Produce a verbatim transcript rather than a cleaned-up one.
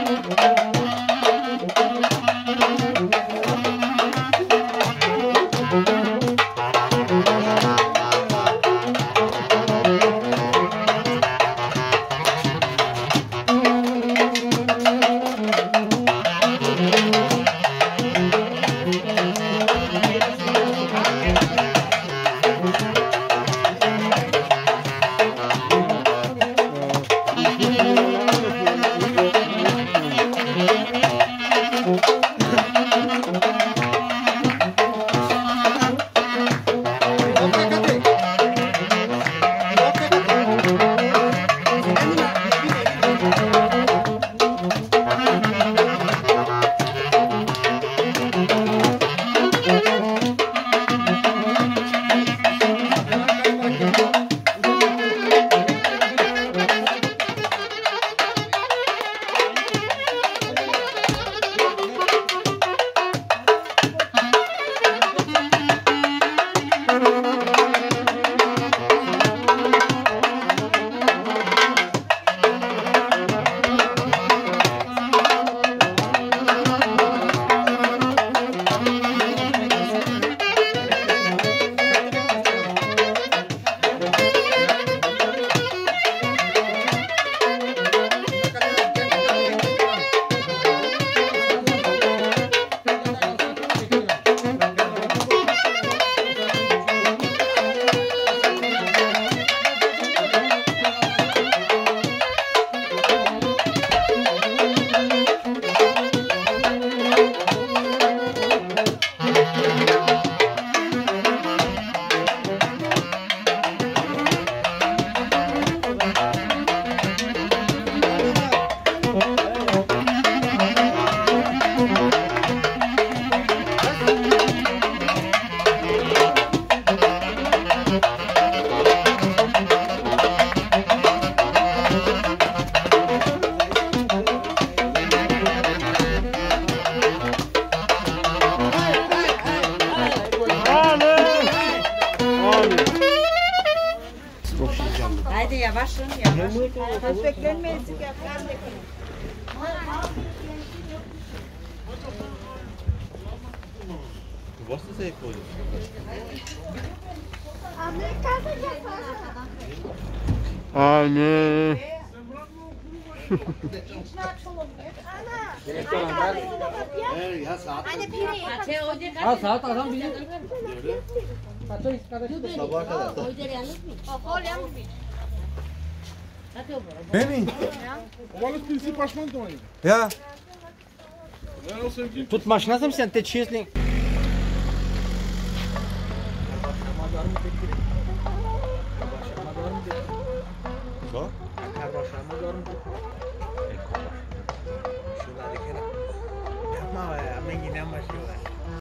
Haydi yavaşın yavaş. Hiç beklenmeyiz ki yapalım. Was ist das wohl? Anne. Ha saat adam bilir. Sabaha kadar. Beni. Ovală spinsi pașman tu mai. Ja. Тут машина să-mi se întecesc. Co? Şunlar dikene. Yapma ya, ben yine maşıyor.